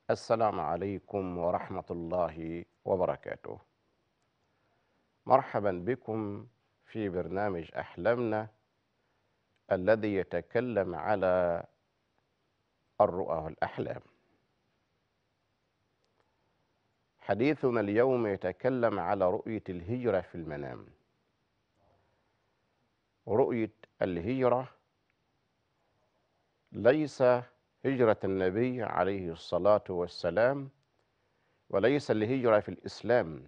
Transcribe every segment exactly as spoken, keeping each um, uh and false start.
السلام عليكم ورحمة الله وبركاته. مرحبا بكم في برنامج أحلامنا الذي يتكلم على الرؤى والأحلام. حديثنا اليوم يتكلم على رؤية الهجرة في المنام. رؤية الهجرة ليس هجرة النبي عليه الصلاة والسلام، وليس الهجرة في الإسلام،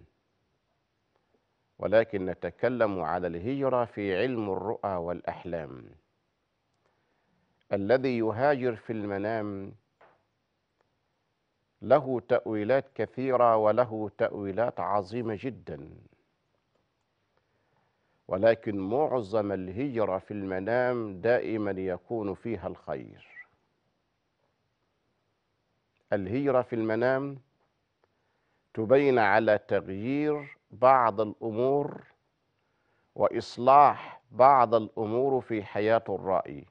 ولكن نتكلم على الهجرة في علم الرؤى والأحلام. الذي يهاجر في المنام له تأويلات كثيرة وله تأويلات عظيمة جدا، ولكن معظم الهجرة في المنام دائما يكون فيها الخير. الهجرة في المنام تبين على تغيير بعض الأمور وإصلاح بعض الأمور في حياة الرائي.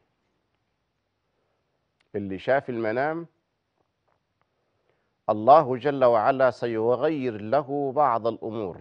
اللي شاف المنام الله جل وعلا سيغير له بعض الأمور.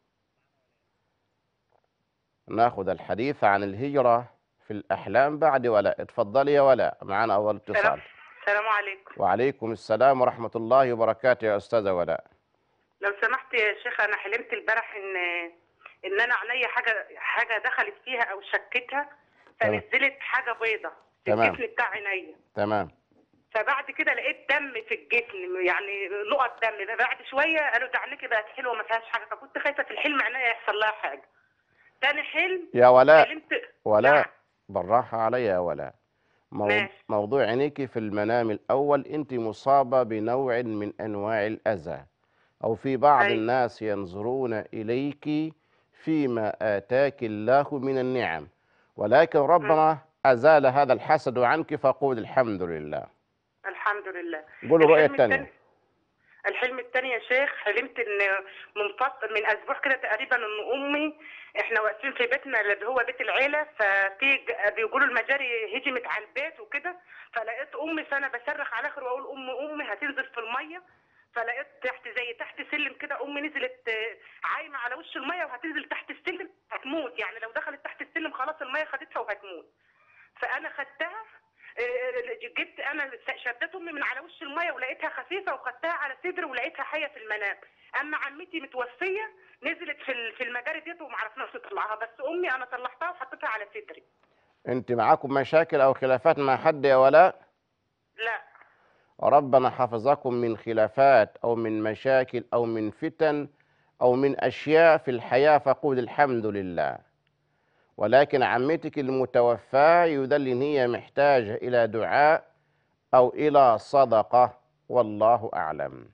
ناخذ الحديث عن الهجرة في الأحلام بعد ولاء. اتفضلي يا ولاء، معنا أول سلام اتصال. السلام عليكم. وعليكم السلام ورحمة الله وبركاته يا أستاذة ولاء. لو سمحت يا شيخ، انا حلمت البارح ان ان انا عينيا حاجه حاجه دخلت فيها او شكتها، تمام فنزلت حاجه بيضه في تمام الجفن بتاع عينيا. تمام فبعد كده لقيت دم في الجفن، يعني نقط دم. فبعد شويه قالوا ده عينيكي بقت حلوه ما فيهاش حاجه، فكنت خايفه في الحلم عينيا يحصل لها حاجه. تاني حلم يا ولاء. حلمت. نعم. ولاء بالراحة علي يا ولاء. مو- ماشي. موضوع عينيك في المنام الأول، أنت مصابة بنوع من أنواع الأذى، أو في بعض ايوه. الناس ينظرون إليك فيما آتاك الله من النعم، ولكن مم. ربنا أزال هذا الحسد عنك، فقول الحمد لله. الحمد لله. قولوا الرؤية الحلم الثانية. الثاني الحلم الثاني يا شيخ، حلمت ان من فط... من اسبوع كده تقريبا ان امي، احنا واقفين في بيتنا اللي هو بيت العيله، ففي ج- بيقولوا المجاري هجمت على البيت وكده، فلقيت امي، فانا بصرخ على اخر واقول ام امي هتنزل في الميه. فلقيت تحت زي تحت سلم كده، امي نزلت آه، عايمه على وش الميه وهتنزل تحت السلم هتموت، يعني لو دخلت تحت السلم خلاص الميه خدتها وهتموت. فانا خدتها، آه، جبت انا شدت امي من على وش الميه ولقيتها خفيفه وخدتها على صدري ولقيتها حيه في المنام. اما عمتي متوفيه نزلت في ال- في المجاري ديت وما عرفناش نطلعها، بس امي انا طلعتها وحطيتها على صدري. أنت معاكم مشاكل أو خلافات مع حد يا ولاء؟ لا. ربنا حفظكم من خلافات أو من مشاكل أو من فتن أو من أشياء في الحياة، فقول الحمد لله. ولكن عمتك المتوفاة يدل إن هي محتاجة إلى دعاء أو إلى صدقة، والله أعلم.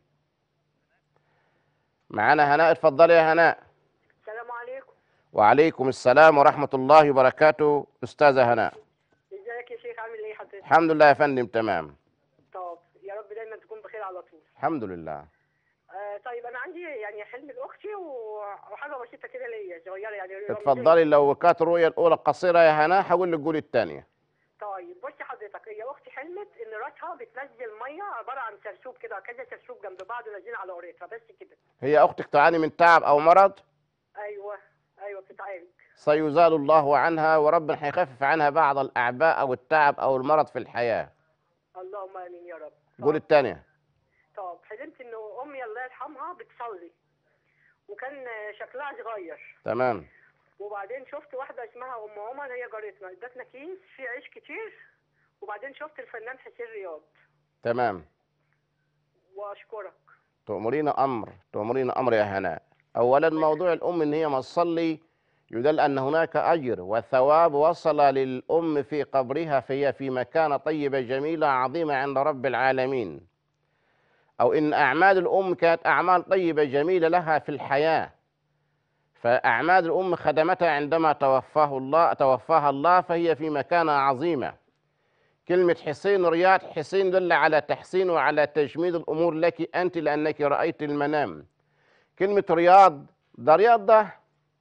معنا هناء. اتفضلي يا هناء. السلام عليكم. وعليكم السلام ورحمة الله وبركاته أستاذة هناء. ازيك يا شيخ، عامل ايه حضرتك؟ الحمد لله يا فندم، تمام. طب يا رب دايما تكون بخير على طول. الحمد لله. آه طيب انا عندي يعني حلم لاختي و- وحاجه بسيطه كده ليا صغيره يعني رمزيه. اتفضلي. لو كانت الرؤية الأولى قصيرة يا هناء هقول لك قولي الثانية. طيب بصي حضرتك، هي اختي حلمت ان راسها بتنزل ميه عباره عن سرسوب كده، كذا سرسوب جنب بعض نازلين على قريتها بس كده. هي أختك تعاني من تعب أو مرض؟ ايوه ايوه بتتعالج. سيزال الله عنها، وربنا هيخفف عنها بعض الأعباء أو التعب أو المرض في الحياة. اللهم امين يا رب. قولي طب الثانية. طب حلمت ان امي الله يرحمها بتصلي وكان شكلها صغير. تمام وبعدين شفت واحدة اسمها أم عمر، هي جارتنا، ادتنا كيس فيه عيش كتير. وبعدين شفت الفنان حسين رياض. تمام. وأشكرك. تؤمرين أمر تؤمرين أمر يا هناء. أولا موضوع الأم إن هي ما تصلي يدل أن هناك أجر وثواب وصل للأم في قبرها، فهي في مكانة طيبة جميلة عظيمة عند رب العالمين. أو إن أعمال الأم كانت أعمال طيبة جميلة لها في الحياة، فأعمال الأم خدمتها عندما توفاه الله توفاها الله، فهي في مكانة عظيمة. كلمة حسين رياض، حسين دل على تحسين وعلى تجميل الأمور لك أنت لأنك رأيت المنام. كلمة رياض، ده رياض ده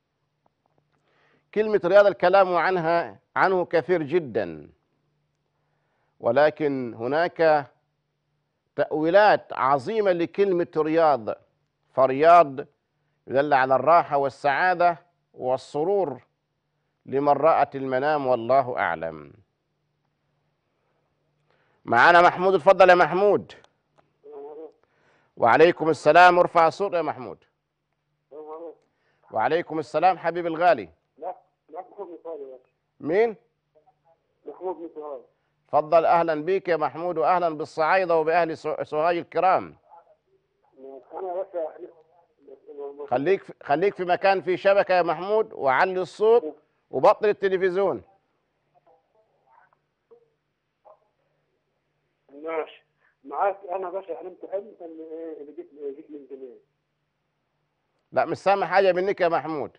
كلمة رياض الكلام عنها عنه كثير جدا، ولكن هناك تأويلات عظيمة لكلمة رياض، فرياض يدل على الراحة والسعادة والسرور لمن رأت المنام، والله أعلم. معانا محمود، اتفضل يا محمود. وعليكم السلام، ارفع الصوت يا محمود. وعليكم السلام حبيبي الغالي. لا لا محمود مصاري. مين؟ محمود مصاري. اتفضل، أهلا بيك يا محمود، وأهلا بالصعايدة وبأهل سو- سوهاج الكرام. انا بس خليك في خليك في مكان فيه شبكة يا محمود، وعلي الصوت وبطل التلفزيون. ماشي معاك. انا بس حلمت حلم اللي إيه اللي جيت جيت من زمان. لا مش سامع حاجة منك يا محمود.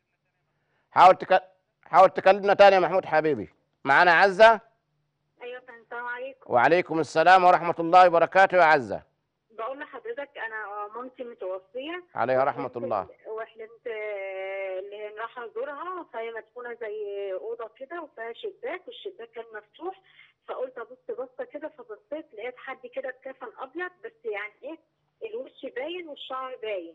حاول تك... حاول تكلمنا تاني يا محمود حبيبي. معانا عزة. ايوه السلام عليكم. وعليكم السلام ورحمة الله وبركاته يا عزة. بقول لحضرتك انا مامتي متوفيه عليها رحمة وحلمت- الله. وحلمت آه، اللي راح ازورها، فهي مسكونه زي اوضه كده وفيها شباك، والشباك كان مفتوح، فقلت ابص بصه كده، فبصيت لقيت حد كده بكفن ابيض، بس يعني ايه، الوش باين والشعر باين.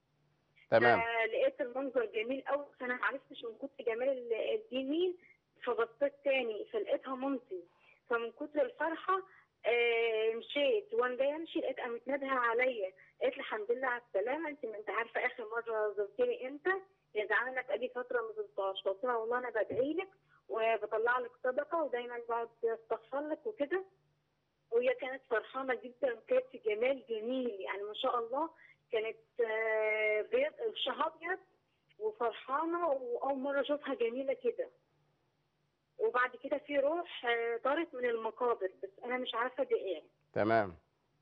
تمام. فلقيت المنظر جميل قوي، فانا ما عرفتش من كتر جمال ال- دي مين، فبصيت تاني فلقيتها مامتي، فمن كتر الفرحه آه مشيت، وانا جايه امشي لقيت قامت نادها عليا، قالت لي الحمد لله على السلامه، انت ما انت عارفه اخر مره زرتيني امتى؟ يا زعلانه انا بقالي فتره ما زرتهاش. قلت لها والله انا بدعي لك وبطلع لك صدقه ودايما بقعد استغفر لك وكده. وهي كانت فرحانه جدا، وكانت في جمال جميل يعني ما شاء الله، كانت آه، بيض وشها ابيض وفرحانه، واول مره اشوفها جميله كده. وبعد كده في روح آه، طارت من المقابر، بس انا مش عارفه دي ايه. تمام.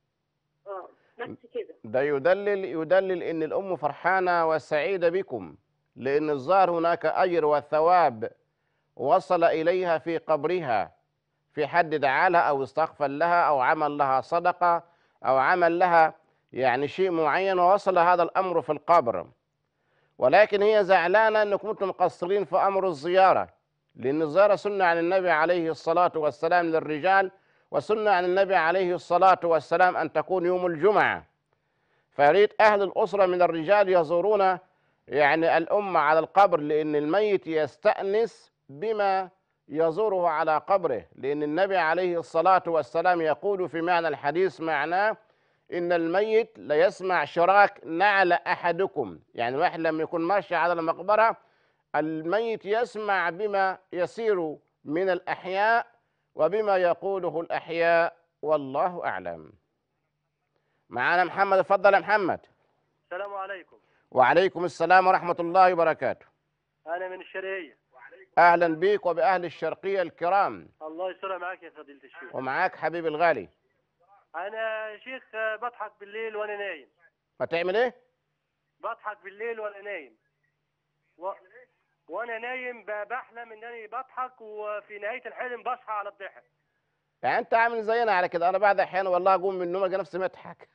اه بس كده. ده يدلل يدلل ان الام فرحانه وسعيده بكم، لان الظاهر هناك اجر وثواب وصل اليها في قبرها، في حد دعا لها او استغفر لها او عمل لها صدقه او عمل لها يعني شيء معين، ووصل هذا الامر في القبر. ولكن هي زعلانه انكم كنتم مقصرين في امر الزياره، لان الزياره سنه عن النبي عليه الصلاه والسلام للرجال، وسنه عن النبي عليه الصلاه والسلام ان تكون يوم الجمعه. فيريد أهل الأسرة من الرجال يزورون يعني الأم على القبر، لأن الميت يستأنس بما يزوره على قبره، لأن النبي عليه الصلاة والسلام يقول في معنى الحديث معناه إن الميت ليسمع شراك نعل أحدكم، يعني الواحد لما يكون ماشي على المقبرة الميت يسمع بما يسير من الأحياء وبما يقوله الأحياء، والله أعلم. معانا محمد، اتفضل يا محمد. السلام عليكم. وعليكم السلام ورحمة الله وبركاته. انا من الشرقيه. أهلا بيك وبأهل الشرقية الكرام. الله يسترها معاك يا فضيله الشيخ. ومعاك حبيبي الغالي. انا يا شيخ بضحك بالليل وانا نايم. ما تعمل إيه؟ بضحك بالليل وانا نايم. و... وانا نايم ب- بحلم انني بضحك، وفي نهايه الحلم بصحى على الضحك. يعني أنت عامل زينا على كده، أنا بعد أحيانا والله أقوم من النوم ألقى نفسي مضحك.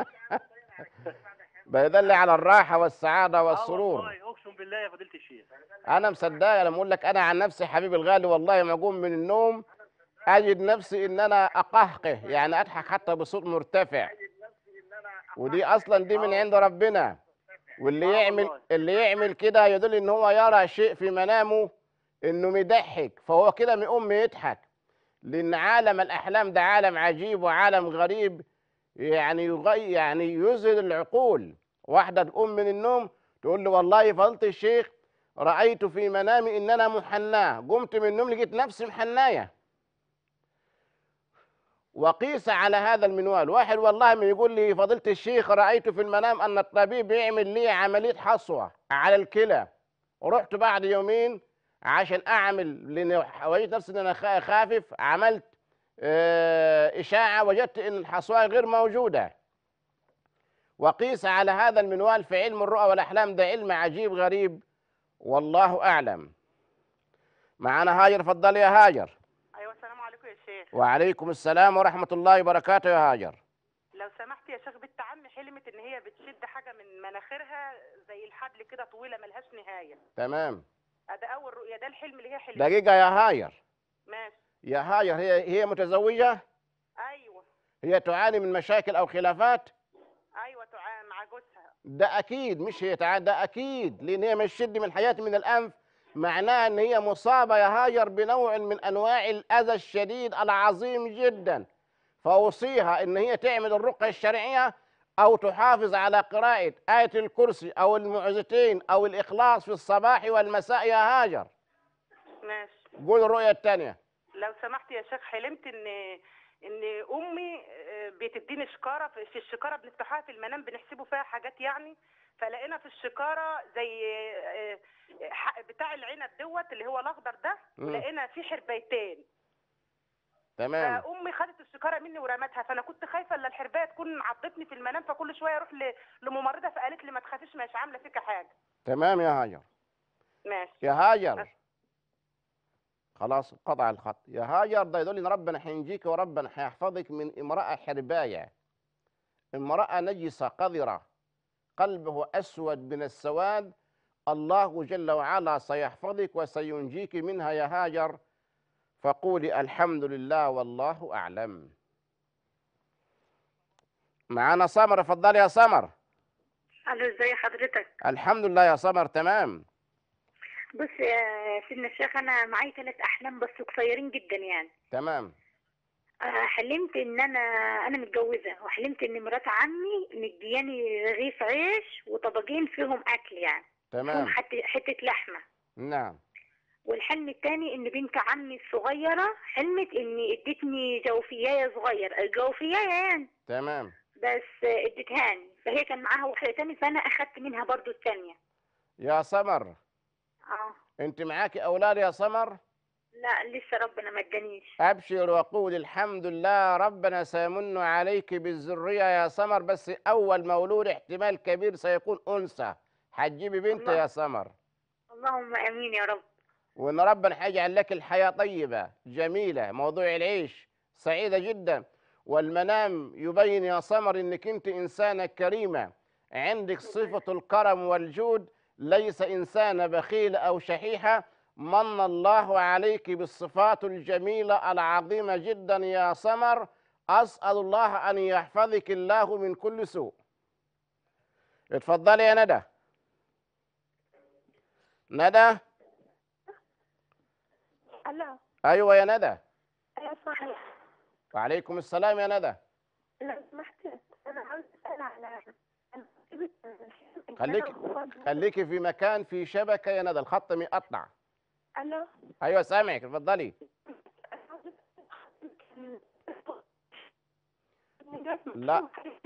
بيدل على الراحة والسعادة اه والسرور. والله اقسم بالله يا فضيله الشيخ. أنا مصدقة لما أقول لك أنا عن نفسي حبيبي الغالي، والله ما أقوم من النوم أجد نفسي إن أنا أقهقه، يعني أضحك حتى بصوت مرتفع، ودي أصلا دي من عند ربنا. واللي آه يعمل والله. اللي يعمل كده يدل ان هو يرى شيء في منامه انه مضحك، فهو كده مقوم يضحك، لان عالم الاحلام ده عالم عجيب وعالم غريب، يعني يغي يعني يذهل العقول. واحده تقوم من النوم تقول له والله فضلت الشيخ رايت في منامي ان انا محناه، قمت من النوم لقيت نفسي محنايه. وقيس على هذا المنوال واحد والله ما يقول لي فضيلة الشيخ رأيت في المنام أن الطبيب يعمل لي عملية حصوة على الكلى، ورحت بعد يومين عشان أعمل، لأن وجدت نفسي إن أنا خا- خافف، عملت آه، إشاعة وجدت إن الحصوة غير موجودة. وقيس على هذا المنوال في علم الرؤى والأحلام، ده علم عجيب غريب، والله أعلم. معنا هاجر، اتفضلي يا هاجر. ايوه السلام عليكم يا شيخ. وعليكم السلام ورحمة الله وبركاته يا هاجر. لو سمحت يا شيخ، بنت عمي حلمت ان هي بتشد حاجه من مناخيرها زي الحبل كده طويله ملهاش نهايه. تمام. ده اول رؤيه، ده الحلم اللي هي حلمت. دقيقة يا هاجر، ماشي. يا هاجر، هي هي متزوجة؟ ايوه. هي تعاني من مشاكل أو خلافات؟ ايوه تع- مع جوزها. ده أكيد، مش هي تعاني، ده أكيد، لأن هي مش شد من الحياة من الأنف، معناها إن هي مصابة يا هاجر بنوع من أنواع الأذى الشديد العظيم جدا. فأوصيها إن هي تعمل الرقية الشرعية أو تحافظ على قراءة آية الكرسي أو المعوذتين أو الإخلاص في الصباح والمساء يا هاجر. ماشي. قول الرؤية الثانية. لو سمحت يا شيخ، حلمت ان ان امي آه، بتديني شكاره، في في الشكاره بنفتحها في المنام بنحسبوا فيها حاجات يعني، فلقينا في الشكاره زي آه، آه، ح- بتاع العنب دوت اللي هو الاخضر ده، مم. ولقينا فيه حربايتين. تمام. فامي خدت الشكاره مني ورمتها، فانا كنت خايفه ان الحربايه تكون عضتني في المنام، فكل شويه اروح ل- لممرضه، فقالت لي ما تخافيش مش عامله فيك حاجه. تمام يا هاجر. ماشي. يا هاجر خلاص قطع الخط. يا هاجر ده يدل ان ربنا حينجيك وربنا حيحفظك من امراه حربايه، امراه نجسه قذره قلبه اسود من السواد. الله جل وعلا سيحفظك وسينجيك منها يا هاجر، فقولي الحمد لله والله اعلم. معانا سمر، اتفضلي يا سمر. الو، ازي حضرتك؟ الحمد لله يا سمر تمام. بص يا سيدنا الشيخ، انا معايا ثلاث احلام بس قصيرين جدا يعني. تمام. آه، حلمت ان انا انا متجوزه، وحلمت ان مرات عمي مدياني رغيف عيش وطبقين فيهم اكل يعني، فيهم تمام. حته حته لحمه. نعم. والحلم الثاني ان بنت عمي الصغيره حلمت ان ادتني جوفيايه صغير، جوفيايه يعني، تمام. بس ادتهاني، فهي كان معاها واحده ثانيه فانا اخدت منها برضو الثانيه. يا سمر اه. انت معاكي اولاد يا سمر؟ لا لسه ربنا ما ادانيش. أبشر وقول الحمد لله، ربنا سيمن عليك بالذرية يا سمر، بس أول مولود احتمال كبير سيكون أنثى، هتجيبي بنت الله. يا سمر، اللهم امين يا رب. وإن ربنا هيجعل لك الحياة طيبة جميلة. موضوع العيش سعيدة جدا، والمنام يبين يا سمر إنك أنت إنسانة كريمة، عندك صفة الكرم والجود، ليس إنسانة بخيلة أو شحيحة. من الله عليك بالصفات الجميلة العظيمة جدا يا سمر. أسأل الله أن يحفظك الله من كل سوء. اتفضلي يا ندى. ندى. الو. أيوة يا ندى. ايوه صحيح. وعليكم السلام يا ندى. لو سمحت انا عاوز اسال على خليكي خليكي في مكان في شبكة يا ندى، الخط مقطع. الو. أيوة سامعك، اتفضلي. لا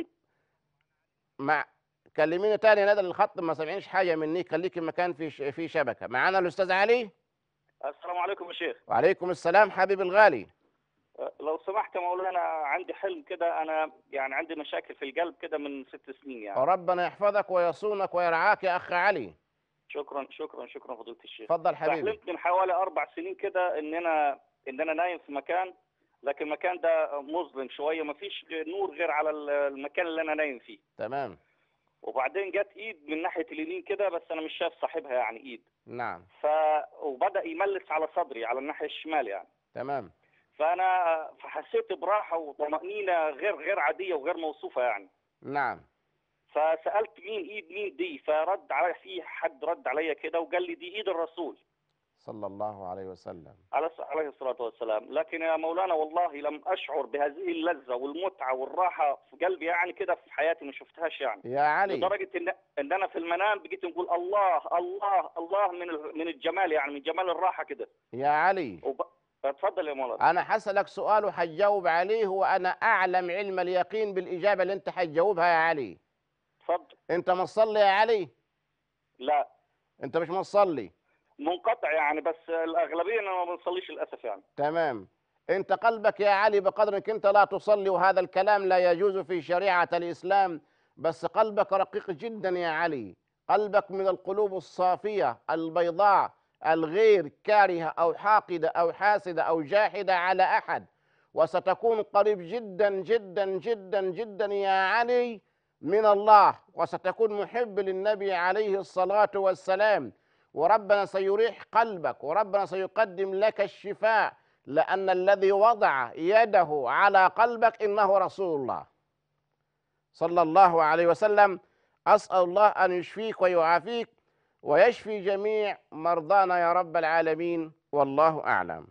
مع كلميني تاني يا ندى، الخط ما سامعينش حاجة مني، خليكي مكان في ش... في شبكة. معانا الأستاذ علي. السلام عليكم يا شيخ. وعليكم السلام حبيبي الغالي. لو سمحت يا مولانا، عندي حلم كده، انا يعني عندي مشاكل في القلب كده من ست سنين يعني. وربنا يحفظك ويصونك ويرعاك يا أخ علي. شكرا شكرا شكرا فضيلة الشيخ. اتفضل حبيبي. حلمت من حوالي اربع سنين كده ان انا ان انا نايم في مكان، لكن المكان ده مظلم شويه، ما فيش نور غير على المكان اللي انا نايم فيه. تمام. وبعدين جت ايد من ناحيه اليمين كده، بس انا مش شايف صاحبها يعني ايد. نعم. ف وبدا يملس على صدري على الناحيه الشمال يعني. تمام. فانا فحسيت براحه وطمانينه غير غير عاديه وغير موصوفه يعني. نعم. فسالت مين ايد مين دي، فرد علي في حد رد عليا كده وقال لي دي ايد الرسول صلى الله عليه وسلم على عليه الصلاه والسلام. لكن يا مولانا والله لم اشعر بهذه اللذه والمتعه والراحه في قلبي يعني كده في حياتي، ما شفتهاش يعني. يا علي. لدرجه ان ان انا في المنام بقيت نقول الله الله الله من من الجمال يعني، من جمال الراحه كده. يا علي. وب... اتفضل يا مولانا. أنا حسألك سؤال وحجاوب عليه، وأنا أعلم علم اليقين بالإجابة اللي أنت حتجاوبها يا علي. اتفضل. أنت مصلي يا علي؟ لا. أنت مش مصلي؟ منقطع يعني، بس الأغلبية أنا ما بنصليش للأسف يعني. تمام. أنت قلبك يا علي بقدر أنك أنت لا تصلي، وهذا الكلام لا يجوز في شريعة الإسلام، بس قلبك رقيق جدا يا علي، قلبك من القلوب الصافية البيضاء الغير كارهة أو حاقدة أو حاسدة أو جاحدة على أحد، وستكون قريب جدا جدا جدا جدا يا علي من الله، وستكون محب للنبي عليه الصلاة والسلام، وربنا سيريح قلبك، وربنا سيقدم لك الشفاء، لأن الذي وضع يده على قلبك إنه رسول الله صلى الله عليه وسلم. أسأل الله أن يشفيك ويعافيك ويشفي جميع مرضانا يا رب العالمين، والله أعلم.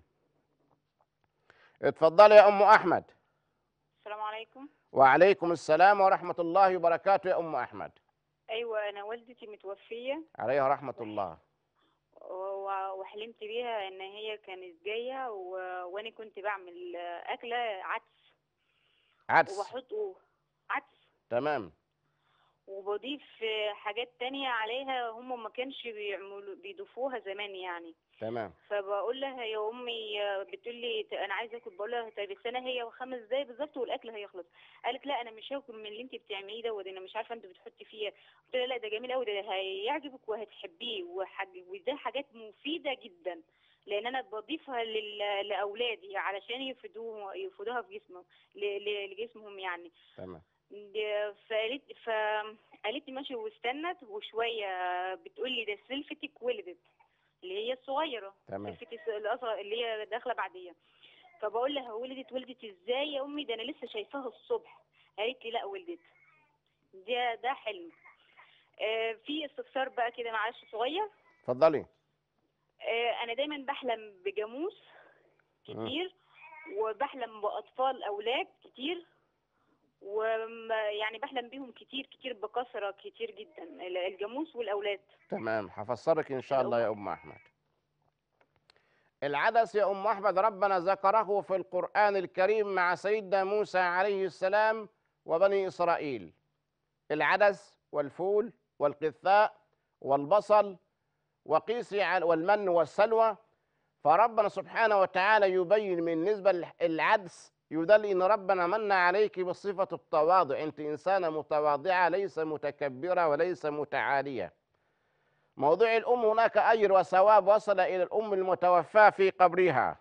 اتفضلي يا أم أحمد. السلام عليكم. وعليكم السلام ورحمة الله وبركاته يا أم أحمد. أيوة، أنا والدتي متوفية عليها رحمة الله. و- وحلمت بيها إن هي كانت جاية و... وأنا كنت بعمل أكلة عدس عدس. وبحط عدس تمام. وبضيف حاجات تانية عليها هم ما كانش بيعملوا بيضيفوها زمان يعني. تمام. فبقول لها يا امي، بتقول لي انا عايزه اكل. بقول لها طيب استنى هي خمس دقايق بالظبط والاكل هيخلص. قالت لا انا مش هاكل من اللي انت بتعمليه ده، وده انا مش عارفه انت بتحطي فيه. قلت لها لا ده جميل قوي، ده هيعجبك وهتحبيه، وحاج- وده حاجات مفيده جدا لان انا بضيفها لل- لاولادي علشان يفيدوه يفيدوها في جسمهم ل- ل- لجسمهم يعني. تمام. فقالت فقالت لي ماشي، واستنت وشويه بتقول لي ده سلفتك ولدت، اللي هي الصغيره. تمام. سلفتي الاصغر اللي هي داخله بعديها. فبقول لها ولدت ولدت ازاي يا امي؟ ده انا لسه شايفاها الصبح. قالت لي لا ولدت. ده ده حلم. آه في استفسار بقى كده معلش صغير. اتفضلي. آه انا دايما بحلم بجاموس كتير، وبحلم باطفال اولاد كتير، ويعني بحلم بيهم كتير كتير بكثرة كتير جدا، الجاموس والأولاد. تمام، هفسرك إن شاء الله يا أم أحمد. العدس يا أم أحمد ربنا ذكره في القرآن الكريم مع سيدنا موسى عليه السلام وبني إسرائيل. العدس والفول والقثاء والبصل وقيسي على- والمن والسلوى. فربنا سبحانه وتعالى يبين من نسبة للعدس يدل إن ربنا من عليك بصفة التواضع، أنت إنسانة متواضعة ليس متكبرة وليس متعالية. موضوع الأم هناك أجر وثواب وصل إلى الأم المتوفاة في قبرها.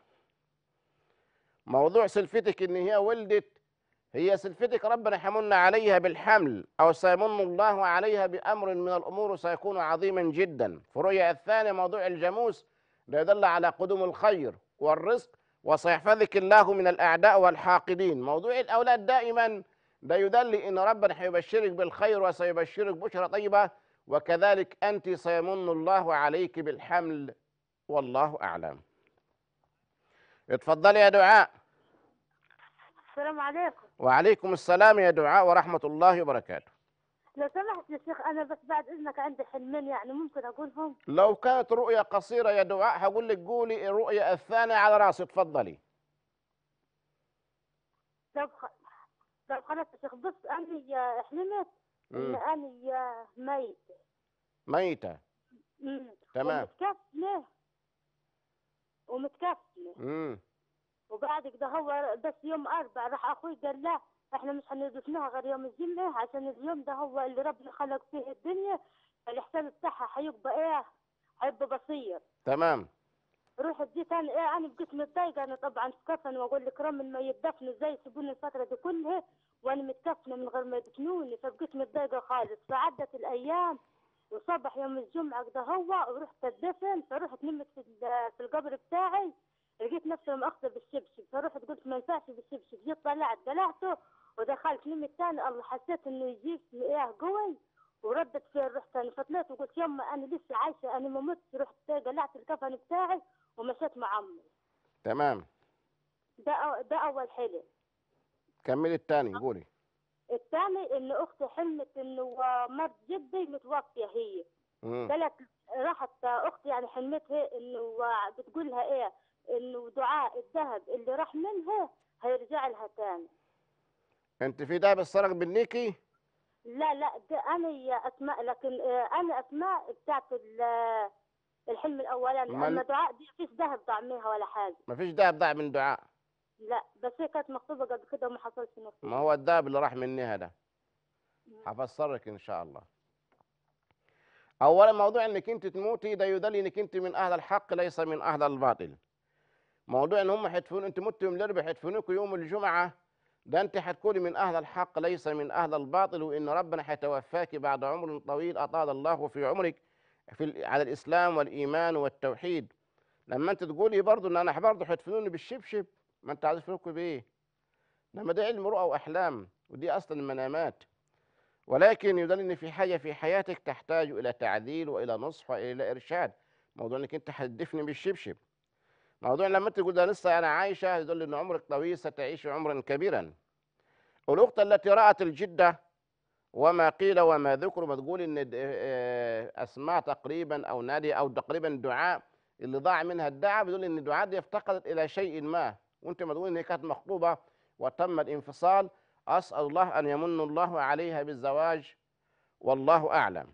موضوع سلفتك إن هي ولدت، هي سلفتك ربنا حملن عليها بالحمل أو سيمن الله عليها بأمر من الأمور سيكون عظيما جدا. في الرؤيا الثانية موضوع الجاموس ده يدل على قدوم الخير والرزق وسيحفظك الله من الأعداء والحاقدين. موضوع الأولاد دائما ده يدل إن ربنا هيبشرك بالخير وسيبشرك بشرى طيبة، وكذلك أنت سيمن الله عليك بالحمل، والله أعلم. اتفضلي يا دعاء. السلام عليكم. وعليكم السلام يا دعاء ورحمة الله وبركاته. لو سمحت يا شيخ أنا بس بعد إذنك عندي حلمين يعني ممكن أقولهم؟ لو كانت رؤية قصيرة يا دعاء هقول لك قولي الرؤية الثانية على راسي. اتفضلي. طب خ... طب خلاص يا شيخ، بص أنا حلمت إن مم. أنا ميتة. ميتة. امم تمام. ومتكفلة ومتكفلة امم وبعد كده هو بس يوم أربع راح أخوي قال لا إحنا مش هندفنوها غير يوم الجمعة عشان اليوم ده هو اللي ربنا خلق فيه الدنيا، الحساب بتاعها هيبقى إيه؟ هيبقى بسيط. تمام. رحت جيت انا ايه انا بقيت متضايقه انا طبعا في كفن، واقول لك رغم ما يدفنوا ازاي يسيبوني الفتره دي كلها وانا متكفنه من غير ما يدفنوني، فبقيت متضايقه خالص. فعدت الايام وصبح يوم الجمعه كده هو ورحت الدفن، فرحت نمت في ال- في القبر بتاعي لقيت نفسي مأخذه بالشبشب، فرحت قلت ما ينفعش بالشبشب، جيت طلعت قلعته ودخلت نمت تاني. الله حسيت انه يجيب ايه قوي وردت فيه الروح تاني، فطلعت وقلت يما انا لسه عايشه انا ما متش. رحت قلعت الكفن بتاعي ومشيت مع عمي. تمام. ده أو ده اول حلم. كملي الثاني قولي. الثاني ان اختي حلمت انه مرت جدي متوفيه هي. امم قالت راحت اختي يعني حلمتها انه بتقول لها ايه انه دعاء الذهب اللي راح منها هيرجع لها تاني. انت في دهب السرق بالنيكي؟ لا لا ده انا يا اسماء، لكن آه، انا اسماء بتاعت ال- الحلم الاولاني. من- اما دعاء دي فيش ذهب طعميها ولا حاجه. مفيش دهب ضاع من دعاء. لا بس هي كانت مخطوبه قبل كده وما حصلش نصيب. ما هو الدهب اللي راح منها ده. هفسرك ان شاء الله. اولا موضوع انك انت تموتي ده يدل انك انت من اهل الحق ليس من اهل الباطل. موضوع ان هم حتفون انت مت يوم الاربعاء حتفونوك يوم الجمعه ده انت حتكوني من اهل الحق ليس من اهل الباطل، وان ربنا حيتوفاك بعد عمر طويل اطال الله في عمرك في ال- على الاسلام والايمان والتوحيد. لما انت تقولي برضه ان انا برضه هتفنوني بالشبشب، ما انت عايز تفنكوا بايه؟ لما ده علم رؤى واحلام، ودي اصلا المنامات. ولكن يدل ان في حاجه في حياتك تحتاج الى تعديل والى نصح والى ارشاد. موضوع انك انت هتدفني بالشبشب، موضوع لما انت تقول ده لسه انا عايشه، يدل ان عمرك طويل، ستعيش عمرا كبيرا. والاخت التي رات الجده وما قيل وما ذكر، ما تقول ان اسماء تقريبا او نادي او تقريبا دعاء اللي ضاع منها الدعاء، بيقول ان الدعاء دي افتقدت الى شيء ما، وانت ما تقول ان هي كانت مخطوبه وتم الانفصال. اسال الله ان يمن الله عليها بالزواج، والله اعلم.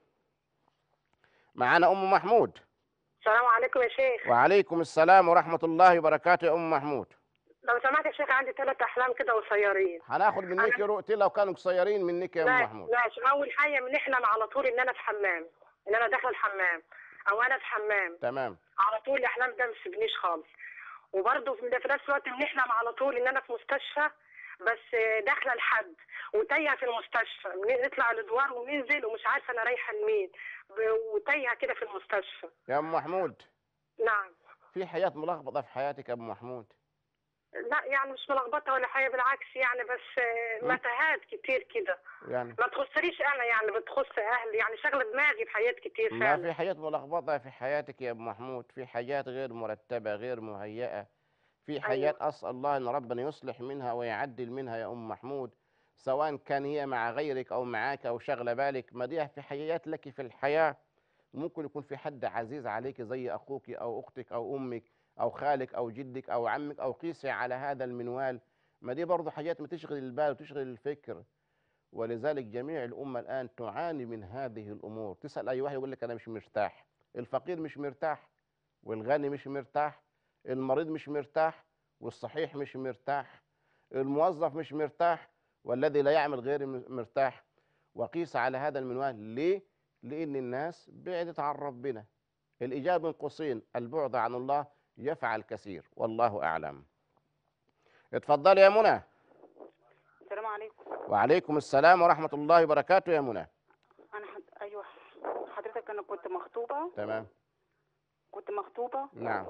معانا ام محمود. السلام عليكم يا شيخ. وعليكم السلام ورحمه الله وبركاته يا ام محمود. لو سمحت يا شيخ، عندي ثلاث احلام كده قصيرين. هناخد منك أنا- رؤيتين لو كانوا قصيرين منك يا ام لا محمود. ماشي. اول حاجه بنحلم على طول ان انا في حمام، ان انا داخله الحمام او انا في حمام. تمام. على طول الاحلام ده ما بتسيبنيش خالص. وبرضه في في نفس الوقت بنحلم على طول ان انا في مستشفى، بس داخله لحد وتايهه في المستشفى، نطلع الادوار وننزل ومش عارفه انا رايحه لمين، ب- وتايهه كده في المستشفى. يا ام محمود، نعم. في حياه ملخبطه في حياتك يا ام محمود. لا يعني مش ملخبطه ولا حاجه، بالعكس يعني، بس متاهات كتير كده. يعني ما تخصنيش انا، يعني بتخص اهلي، يعني شغله دماغي في حاجات كتير ما فعلا. في حاجات ملخبطه في حياتك يا ام محمود، في حاجات غير مرتبه غير مهيئه، في حاجات أيوة. اسال الله ان ربنا يصلح منها ويعدل منها يا ام محمود، سواء كان هي مع غيرك او معاك او شغله بالك. ما دي في حاجات لك في الحياه، ممكن يكون في حد عزيز عليك زي اخوك او اختك او امك او خالك او جدك او عمك، او قيسي على هذا المنوال. ما دي برضه حاجات بتشغل البال وتشغل الفكر. ولذلك جميع الأمة الآن تعاني من هذه الأمور. تسأل أي واحد يقول لك أنا مش مرتاح، الفقير مش مرتاح، والغني مش مرتاح، المريض مش مرتاح، والصحيح مش مرتاح، الموظف مش مرتاح، والذي لا يعمل غير مرتاح. وقيس على هذا المنوال. ليه؟ لأن الناس بعدت عن ربنا. الإجابة من قوسين: البعد عن الله يفعل كثير، والله أعلم. اتفضل يا منى. السلام عليكم. وعليكم السلام ورحمة الله وبركاته يا منى. أنا حد... أيوه حضرتك، أنا كنت مخطوبة. تمام. كنت مخطوبة. نعم.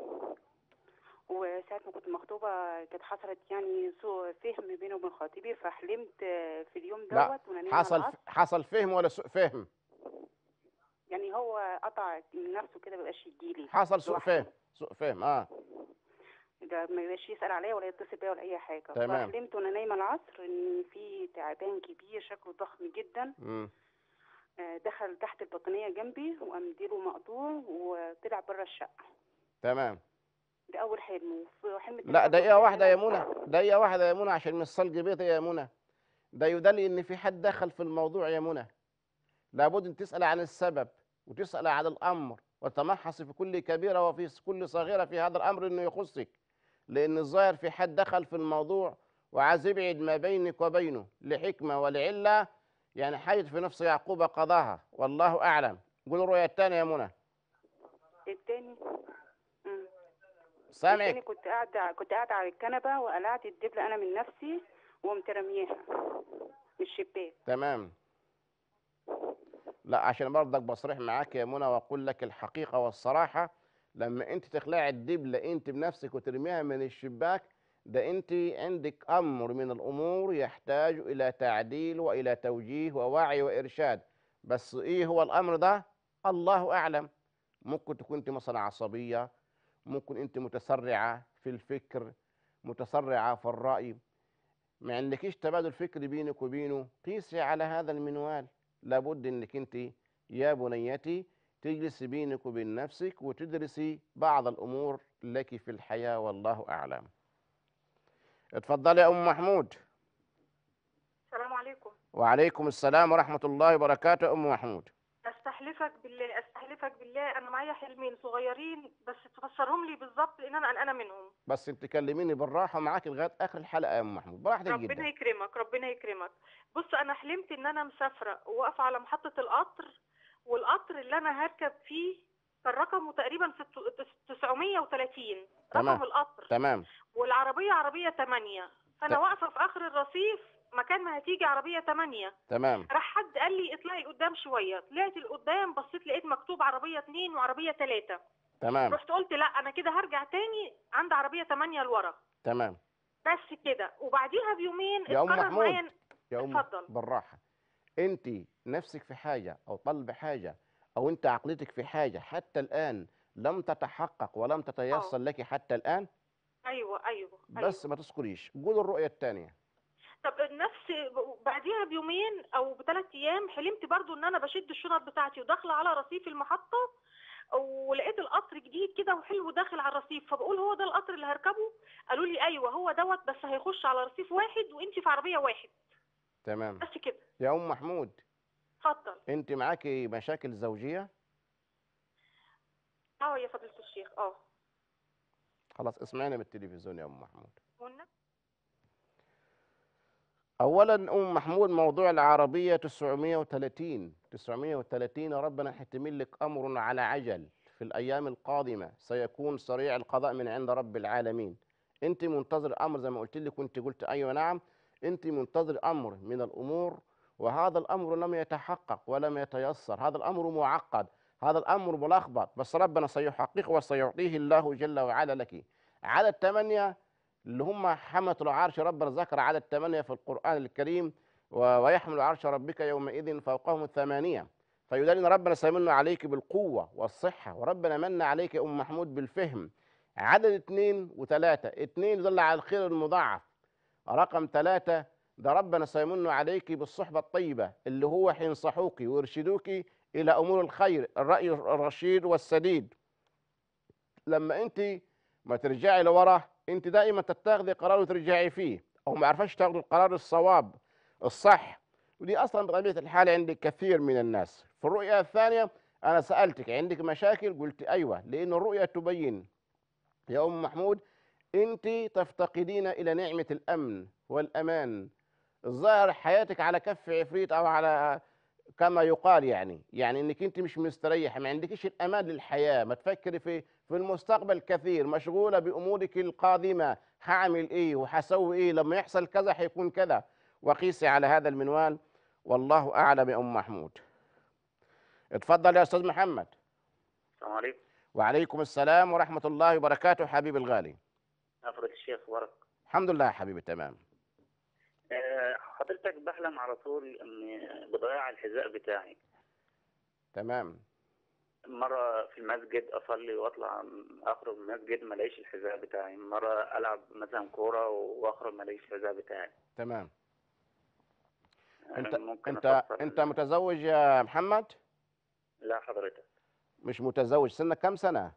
وساعة ما كنت مخطوبة كانت حصلت يعني سوء فهم بيني وبين خطيبي، فحلمت في اليوم لا، دوت وأنا نايمة حصل العصر. حصل فهم ولا سوء فهم؟ يعني هو قطع من نفسه كده، مبقاش يجيلي. حصل سوء لوحده. فهم. سوء فهم اه ده ما يبقاش يسأل عليا ولا يتصل بيا ولا أي حاجة. تمام. فحلمت وأنا نايمة العصر إن في تعبان كبير شكله ضخم جدا امم آه، دخل تحت البطانية جنبي وقام ديله مقطوع وطلع بره الشقة. تمام. ده أول حلم. وفي حلم تاني لا، برضه دقيقة إن واحدة يا أنا- منى، دقيقة واحدة يا منى، عشان مش صلج بيتي يا منى. ده يدل ان في حد دخل في الموضوع يا منى. لابد ان تسأل عن السبب وتسأل عن الامر، وتمحص في كل كبيرة وفي كل صغيرة في هذا الامر انه يخصك. لان الظاهر في حد دخل في الموضوع وعايز يبعد ما بينك وبينه لحكمة ولعلة، يعني حاجة في نفس يعقوب قضاها، والله اعلم. قول الرؤية الثانية يا منى. التاني مم. سامعك. التاني كنت قاعدة كنت قاعدة على الكنبة وقلعت الدبلة أنا من نفسي وقمت رميها من الشباك. تمام. لا، عشان برضك بصريح معاك يا منى واقول لك الحقيقه والصراحه، لما انت تخلعي الدبله انت بنفسك وترميها من الشباك، ده انت عندك امر من الامور يحتاج الى تعديل والى توجيه ووعي وارشاد. بس ايه هو الامر ده؟ الله اعلم. ممكن تكون انت مثلا عصبيه، ممكن انت متسرعه في الفكر، متسرعه في الراي، ما عندكيش تبادل فكري بينك وبينه. قيسي على هذا المنوال. لابد انك انت يا بنيتي تجلسي بينك وبين نفسك وتدرسي بعض الامور لك في الحياه، والله اعلم. اتفضلي يا ام محمود. السلام عليكم. وعليكم السلام ورحمه الله وبركاته يا ام محمود. استحلفك بالله استحلفك بالله انا معايا حلمين صغيرين، بس تفسرهم لي بالظبط لان انا قلقانه منهم. بس انت كلميني بالراحه معاك لغايه اخر الحلقه يا ام محمود، براحتك ربنا جدا. يكرمك ربنا يكرمك. بص، انا حلمت ان انا مسافره وواقفه على محطه القطر، والقطر اللي انا هركب فيه كان رقمه تقريبا تسعمية وتلاتين تمام. رقم القطر. تمام. والعربيه عربيه تمانية، فانا ت- واقفه في اخر الرصيف مكان ما هتيجي عربيه تمانية. تمام. راح حد قال لي اطلعي قدام شويه، طلعت لقدام بصيت لقيت مكتوب عربيه اتنين وعربيه تلاته. تمام رحت قلت لا انا كده هرجع تاني عند عربيه ثمانية لورا تمام. بس كده. وبعديها بيومين يا ام اتكرر محمود معايا. يا ام اتفضل. بالراحه، انت نفسك في حاجه او طلب حاجه او انت عقلتك في حاجه حتى الان لم تتحقق ولم تتيسر اه لك حتى الان، ايوه ايوه بس ايوه. ما تذكريش، قول الرؤيه الثانيه. طب نفس بعديها بيومين او بثلاث ايام حلمت برضو ان انا بشد الشنط بتاعتي وداخله على رصيف المحطه، ولقيت القطر جديد كده وحلو داخل على الرصيف، فبقول هو ده القطر اللي هركبه؟ قالوا لي ايوه هو دوت، بس هيخش على رصيف واحد وانت في عربيه واحد. تمام. بس كده. يا ام محمود اتفضل. انت معاكي مشاكل زوجيه؟ اه يا فضيله الشيخ اه. خلاص اسمعيني من التلفزيون يا ام محمود. قلنا اولا ام محمود موضوع العربيه تسعمائة وثلاثين تسعمائة وثلاثين ربنا حتمل لك امر على عجل في الايام القادمه، سيكون سريع القضاء من عند رب العالمين. انت منتظر امر زي ما قلت لك، وانت قلت ايوه نعم، انت منتظر امر من الامور، وهذا الامر لم يتحقق ولم يتيسر، هذا الامر معقد، هذا الامر ملخبط، بس ربنا سيحققه وسيعطيه الله جل وعلا لك. على الثمانيه اللي هم حملة العرش، ربنا ذكر عدد ثمانية في القرآن الكريم، و- ويحمل عرش ربك يومئذ فوقهم الثمانية، فيدل ان ربنا سيمن عليك بالقوة والصحة، وربنا من عليك يا أم محمود بالفهم. عدد اثنين وثلاثة، اثنين يدل على الخير المضاعف، رقم ثلاثة ده ربنا سيمن عليك بالصحبة الطيبة اللي هو حينصحوك ويرشدوك إلى أمور الخير، الرأي الرشيد والسديد. لما أنت ما ترجعي لورا، انت دائما تتخذي قرار وترجعي فيه، او ما عرفش تاخذي القرار الصواب الصح، ودي اصلا بطبيعه الحال عند كثير من الناس. في الرؤيه الثانيه انا سالتك عندك مشاكل، قلت ايوه، لان الرؤيه تبين يا ام محمود انت تفتقدين الى نعمه الامن والامان، الظاهر حياتك على كف عفريت او على كما يقال، يعني يعني انك انت مش مستريحه، ما عندكش الامان للحياه، ما تفكري في في المستقبل كثير، مشغوله بامورك القادمه، هعمل ايه وهسوي ايه لما يحصل كذا هيكون كذا، وقيسي على هذا المنوال والله اعلم يا ام محمود. اتفضل يا استاذ محمد. السلام عليكم. وعليكم السلام ورحمه الله وبركاته حبيبي الغالي. حضرة الشيخ بارك. الحمد لله يا حبيبي تمام. أه حضرتك بحلم على طول ان بضياع الحذاء بتاعي. تمام. مرة في المسجد اصلي واطلع اخرج من المسجد ما الاقيش الحذاء بتاعي، مرة العب مثلا كورة واخرج ما الاقيش الحذاء بتاعي. تمام. أه انت ممكن انت أفسر انت ال- متزوج يا محمد؟ لا حضرتك. مش متزوج، سنك كم سنه؟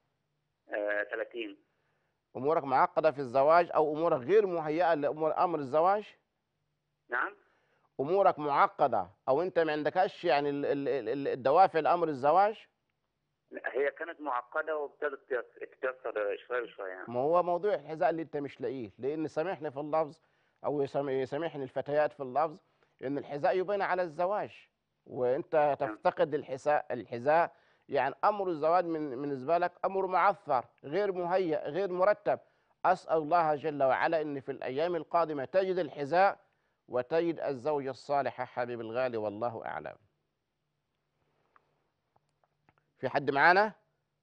أه ثلاثين. امورك معقده في الزواج او امورك غير مهيئه لامور امر الزواج؟ نعم. امورك معقده او انت ما عندكش يعني ال- ال- ال- الدوافع لامر الزواج؟ هي كانت معقدة وابتدت تتيسر شوية بشوية يعني. ما هو موضوع الحذاء اللي انت مش لاقيه، لان سامحني في اللفظ او يسام- يسامحني الفتيات في اللفظ، ان الحذاء يبين على الزواج، وانت تفتقد الحذاء الحذاء يعني امر الزواج من بالنسبه لك امر معثر، غير مهيأ، غير مرتب. اسال الله جل وعلا ان في الايام القادمه تجد الحذاء وتجد الزوجه الصالحه حبيب الغالي، والله اعلم. في حد معانا؟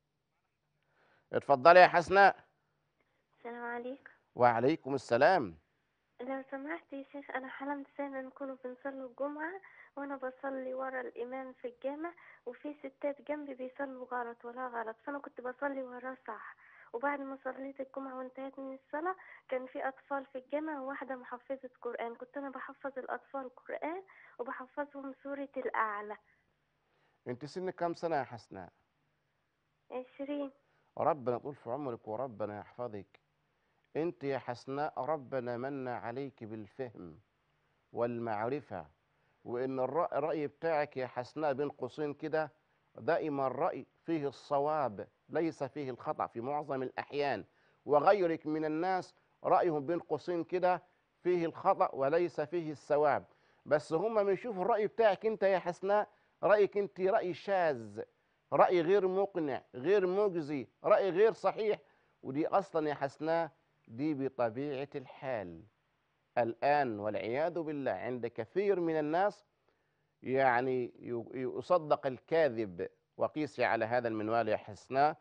اتفضلي يا حسناء. السلام عليكم. وعليكم السلام. لو سمحت يا شيخ، أنا حلمت دايما نكونوا بنصلي الجمعة وأنا بصلي ورا الإمام في الجامع، وفي ستات جنبي بيصلوا غلط ولا غلط، فأنا كنت بصلي وراه صح. وبعد ما صليت الجمعة وانتهيت من الصلاة كان في أطفال في الجامع وواحدة محفظة قرآن، كنت أنا بحفظ الأطفال القرآن وبحفظهم سورة الأعلى. انت سنك كم سنه يا حسناء؟ عشرين. ربنا يطول في عمرك وربنا يحفظك. انت يا حسناء ربنا من عليك بالفهم والمعرفة، وان الرأي الرأي بتاعك يا حسناء بين قوسين كده دائما الرأي فيه الصواب ليس فيه الخطأ في معظم الأحيان، وغيرك من الناس رأيهم بين قوسين كده فيه الخطأ وليس فيه الصواب، بس هم بيشوفوا الرأي بتاعك انت يا حسناء، رأيك انت رأي شاذ، رأي غير مقنع، غير مجزي، رأي غير صحيح، ودي أصلا يا حسناء دي بطبيعة الحال الآن والعياذ بالله عند كثير من الناس، يعني يصدق الكاذب. وقيسي على هذا المنوال يا حسناء،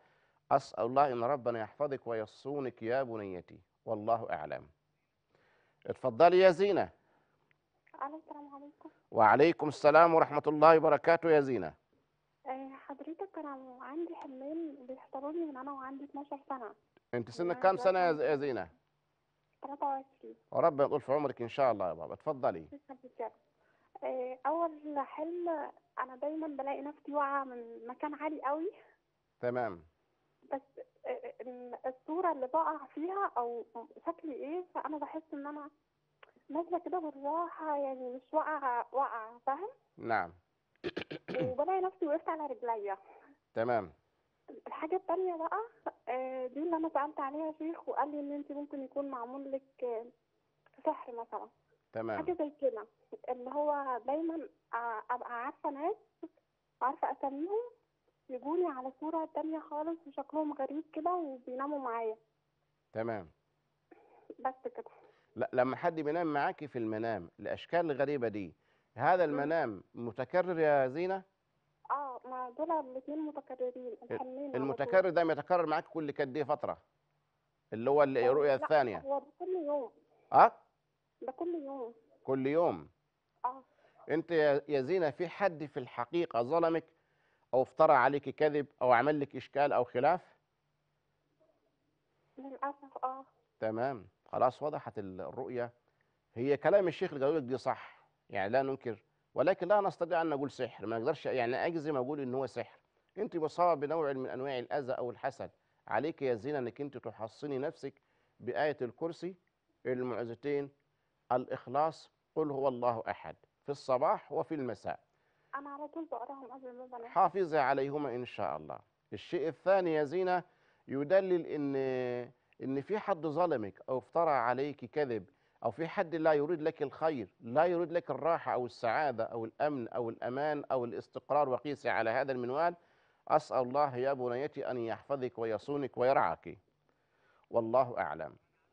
أسأل الله إن ربنا يحفظك ويصونك يا بنيتي، والله أعلم. اتفضلي يا زينة. السلام عليكم. وعليكم السلام ورحمة الله وبركاته يا زينة. آه، حضرتك أنا عندي حلمين بيحضروني من أنا وعندي اتناشر سنة. أنت سنك كام سنة يا ز- يا زينة؟ تلاتة وعشرين. وربنا يطول في عمرك إن شاء الله يا بابا. اتفضلي. آه، أول حلم أنا دايما بلاقي نفسي واقعة من مكان عالي قوي، تمام. بس آه، آه، الصورة اللي بقع فيها أو شكلي إيه، فأنا بحس إن أنا نازلة كده بالراحة، يعني مش واقعة واقعة، فاهم؟ نعم. وبلاقي نفسي وقفت على رجليا. تمام. الحاجة التانية بقى آه، دي اللي أنا سألت عليها شيخ وقال لي إن أنت ممكن يكون معمول لك آه، سحر مثلا. تمام. حاجة زي كده، اللي هو دايما آه، أبقى عارفة ناس، عارفة أساميهم، يجوني على صورة تانية خالص وشكلهم غريب كده وبيناموا معايا. تمام. بس كده. لا، لما حد بينام معاكي في المنام الأشكال الغريبة دي، هذا المنام متكرر يا زينة؟ اه، ما دول الاتنين متكررين، الحلمين على طول. المتكرر ده بيتكرر معاك كل قد ايه فترة؟ اللي هو الرؤية لا، الثانية. هو ده كل يوم. اه؟ ده كل يوم. كل يوم. اه. انت يا يا زينة في حد في الحقيقة ظلمك او افترى عليك كذب او عمل لك اشكال او خلاف؟ للأسف اه. تمام، خلاص وضحت الرؤية. هي كلام الشيخ اللي قالوا لك دي صح، يعني لا ننكر، ولكن لا نستطيع ان نقول سحر، ما نقدرش يعني اجزم اقول ان هو سحر. انت مصابه بنوع من انواع الاذى او الحسد، عليك يا زينة انك انت تحصني نفسك بآية الكرسي، المعوذتين، الإخلاص، قل هو الله أحد، في الصباح وفي المساء. أنا على طول بقراهم قبل ما بنام. حافظي عليهما إن شاء الله. الشيء الثاني يا زينة، يدلل إن إن في حد ظلمك أو افترى عليك كذب، أو في حد لا يريد لك الخير، لا يريد لك الراحة أو السعادة أو الأمن أو الأمان أو الاستقرار، وقيسي على هذا المنوال. أسأل الله يا بنيتي أن يحفظك ويصونك ويرعاك، والله أعلم.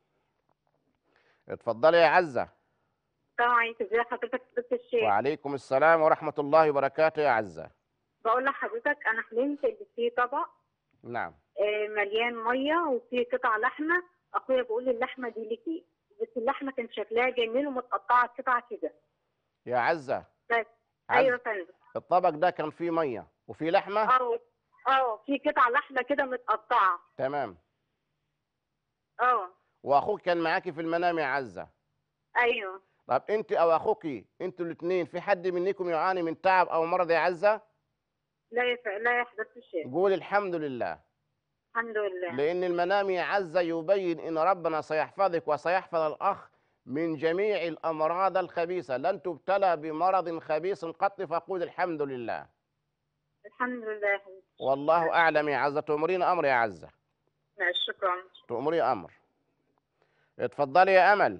اتفضلي يا عزة. السلام عليكم، ازي حضرتك يا الشيخ؟ وعليكم السلام ورحمة الله وبركاته يا عزة. بقول لحضرتك انا حلمت ان في طبق نعم. آه، مليان ميه وفي قطع لحمه، اخويا بيقول لي اللحمه دي ليكي، بس اللحمه كان شكلها جميل ومتقطعه قطع كده. يا عزة. بس. عز. ايوه يا فندم. الطبق ده كان فيه مية وفيه لحمة؟ اه اه، في قطع لحمه كده متقطعه. تمام. اه. واخوك كان معاكي في المنام يا عزة؟ ايوه. طب انت او اخوك، انتوا الاثنين في حد منكم يعاني من تعب او مرض يا عزة؟ لا يف... لا يحدث شيء. قول الحمد لله. الحمد لله. لان المنام يا عزة يبين ان ربنا سيحفظك وسيحفظ الاخ من جميع الامراض الخبيثة، لن تبتلى بمرض خبيث قط، فقول الحمد لله. الحمد لله يا حبيبي. والله اعلم يا عزة. تؤمرين امر يا عزة. ماشي، شكرا. تؤمري امر. اتفضلي يا امل.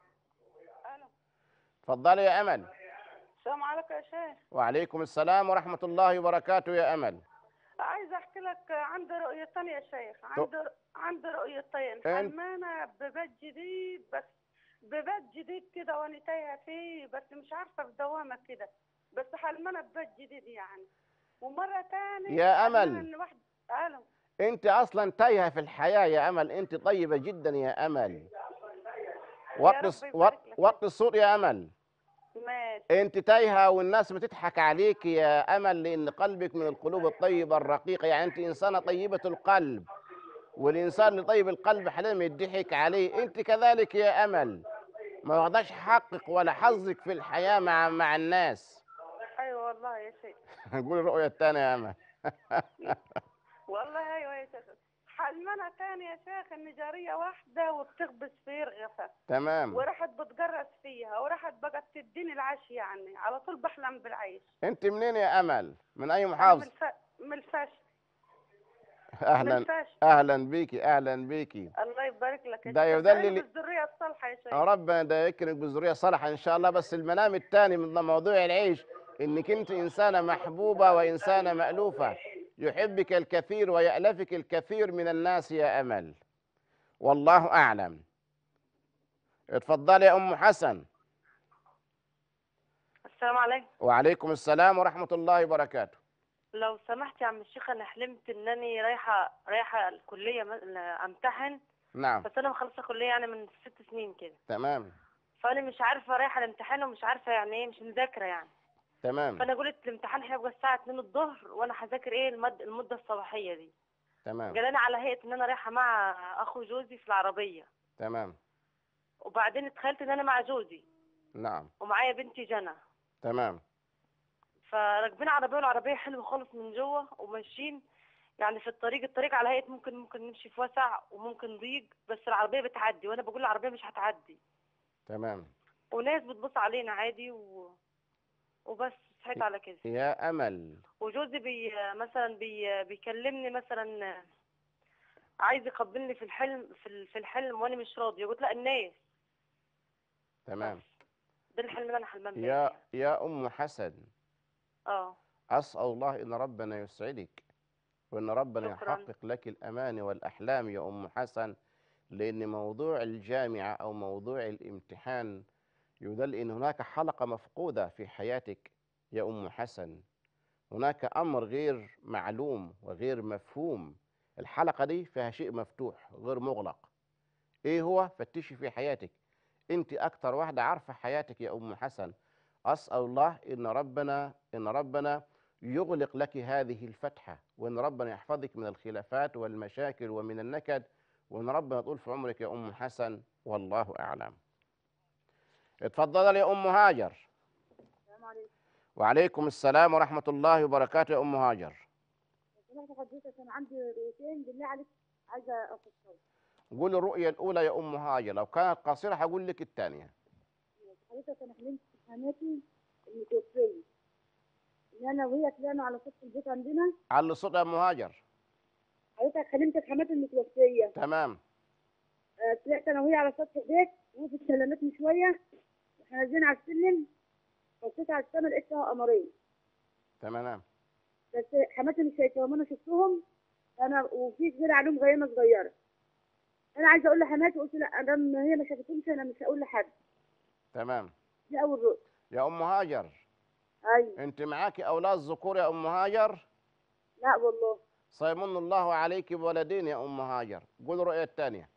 اتفضلي يا امل. السلام عليكم يا شيخ. وعليكم السلام ورحمة الله وبركاته يا امل. عايز احكي لك عندي رؤية ثانية يا شيخ. عندي عندي رؤيتين، حلمانة ببيت جديد، بس ببيت جديد كده وانا تايهة فيه، بس مش عارفة في دوامة كده، بس حلمانة ببيت جديد يعني. ومرة ثانية يا امل، ان واحد قالوا انت اصلا تايهة في الحياة يا امل، انت طيبة جدا يا امل. وقت وقت الصوت يا امل. ماشي. انت تايهة والناس بتضحك عليك يا امل، لان قلبك من القلوب الطيبة الرقيقة، يعني انت انسانة طيبة القلب، والانسان اللي طيب القلب حلم يضحك عليه. انت كذلك يا امل، ما واخداش حقك ولا حظك في الحياة مع مع الناس. ايوه والله يا شيخ. قول الرؤية الثانية يا امل. والله ايوه يا شيخ. حلمانة تاني يا شيخ ان جارية واحدة وبتخبز في رغفة. تمام. وراحت بتجرس فيها وراحت بقت تديني العيش، يعني على طول بحلم بالعيش. انت منين يا امل؟ من اي محافظة؟ من الف... من الفاشل. اهلا من اهلا بيكي، اهلا بيكي. الله يبارك لك يا ده شيخ. يدلل بالذرية الصالحة يا شيخ. ربنا ده يكرمك بالذرية الصالحة ان شاء الله. بس المنام الثاني من موضوع العيش، انك انت انسانة محبوبة وانسانة مألوفة، يحبك الكثير ويألفك الكثير من الناس يا امل، والله اعلم. اتفضلي يا ام حسن. السلام عليكم. وعليكم السلام ورحمة الله وبركاته. لو سمحت يا عم الشيخ، انا حلمت انني رايحه رايحه الكليه م- امتحن. نعم. بس انا مخلصه كليه يعني من ست سنين كده. تمام. فانا مش عارفه رايحه الامتحان ومش عارفه يعني ايه، مش مذاكره يعني. تمام. فانا قلت الامتحان هيبقى الساعه اتنين الظهر وانا هذاكر ايه المد... المده الصباحيه دي. تمام. جالاني على هيئه ان انا رايحه مع اخو جوزي في العربيه. تمام. وبعدين اتخيلت ان انا مع جوزي نعم. ومعايا بنتي جنى. تمام. فراكبين عربيه والعربيه حلوه خالص من جوه وماشيين يعني في الطريق الطريق على هيئه ممكن ممكن نمشي في وسع وممكن ضيق، بس العربيه بتعدي وانا بقول العربيه مش هتعدي. تمام. وناس بتبص علينا عادي و... وبس صحيت على كده. يا أمل. وجوزي بي مثلا بي بيكلمني مثلا عايز يقبلني في الحلم في ال- في الحلم وانا مش راضيه. قلت لا الناس. تمام. ده الحلم اللي انا حلمان بيه. يا يا أم حسن، اه أسأل الله إن ربنا يسعدك وإن ربنا شكراً. يحقق لك الأمان والأحلام يا أم حسن، لأن موضوع الجامعة أو موضوع الامتحان يدل أن هناك حلقة مفقودة في حياتك يا أم حسن. هناك أمر غير معلوم وغير مفهوم. الحلقة دي فيها شيء مفتوح غير مغلق. إيه هو؟ فتشي في حياتك. أنت أكتر واحدة عارفة حياتك يا أم حسن. أسأل الله إن ربنا إن ربنا يغلق لك هذه الفتحة، وإن ربنا يحفظك من الخلافات والمشاكل ومن النكد، وإن ربنا يطول في عمرك يا أم حسن، والله أعلم. اتفضلي يا أم هاجر. السلام عليكم. وعليكم السلام ورحمة الله وبركاته يا أم هاجر. سمعت حضرتك انا عندي رؤيتين بالله عليك عايزه افسرهم. قول الرؤية الأولى يا أم هاجر، لو كانت قصيرة هقول لك الثانية. حضرتك انا حلمت حماتي المتوفيه ان انا وهي طلعنا على سطح البيت عندنا. على الصوت يا أم هاجر. حضرتك حلمت حماتي المتوفيه. تمام. آه، طلعت انا وهي على سطح البيت وقفت سلمتني شويه واحنا نازلين على السلم، بصيت على السما لقيت فيها قمرين. تمام. بس حماتي مش شايفاهم انا شفتهم انا، وفي كده عليهم غيمه صغيره. انا عايزه اقول لحماتي قلت لا ادام هي ما شافتهمش انا مش هقول لحد. تمام. دي اول رؤيه. يا أم هاجر. ايوه. أنت معاكي أولاد ذكور يا أم هاجر؟ لا والله. سيمن الله عليك بولدين يا أم هاجر. قول الرؤية الثانية.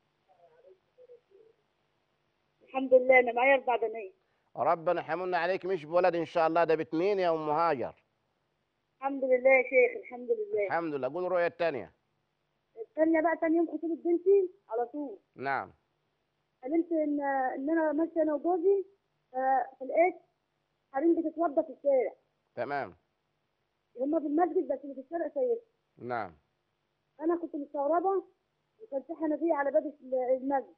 الحمد لله انا معايا اربع بنات. ربنا حملنا عليك مش بولد إن شاء الله، ده باتنين يا أم هاجر. الحمد لله يا شيخ الحمد لله. الحمد لله. قول الرؤية الثانية. الثانيه بقى تاني يوم خطوبه بنتي على طول نعم. حلمت ان ان انا ماشيه انا وجوزي، ف- فلقيت حريم بتتوضى في الشارع. تمام. هما في المسجد بس اللي في الشارع سيد. نعم. انا كنت مستغربه وكان في حنفيه على باب المسجد.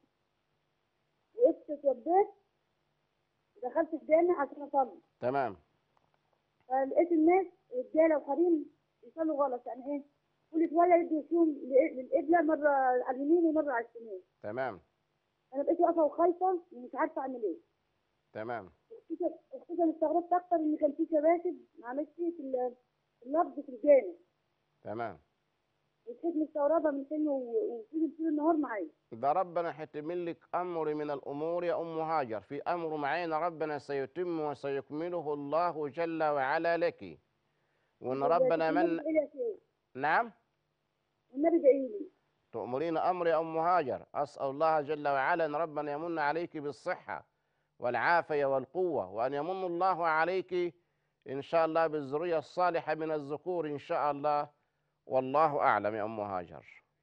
وقفت اتوضيت دخلت الجامع عشان اصلي. تمام. فلقيت الناس رجاله وحريم يصلوا غلط، يعني ايه؟ كل شويه يدوا وشهم للقبله، مره على اليمين ومره على الشمال. تمام. انا بقيت واقفه وخايفه ومش عارفه اعمل ايه. تمام. خصوصا استغربت اكتر ان كان في شباشب معلش في ال- اللفظ في الجامع. تمام. وكنت مستغربه من سنه وفضل طول النهار معايا. ده ربنا حتمل لك أمر من الأمور يا أم هاجر، في أمر معين ربنا سيتم وسيكمله الله جل وعلا لك، وإن ربنا من. نعم. والنبي دعي لي. تؤمرين أمر يا أم هاجر. أسأل الله جل وعلا أن ربنا يمن عليك بالصحة والعافية والقوة، وأن يمن الله عليك إن شاء الله بالذرية الصالحة من الذكور إن شاء الله، والله أعلم يا أم هاجر.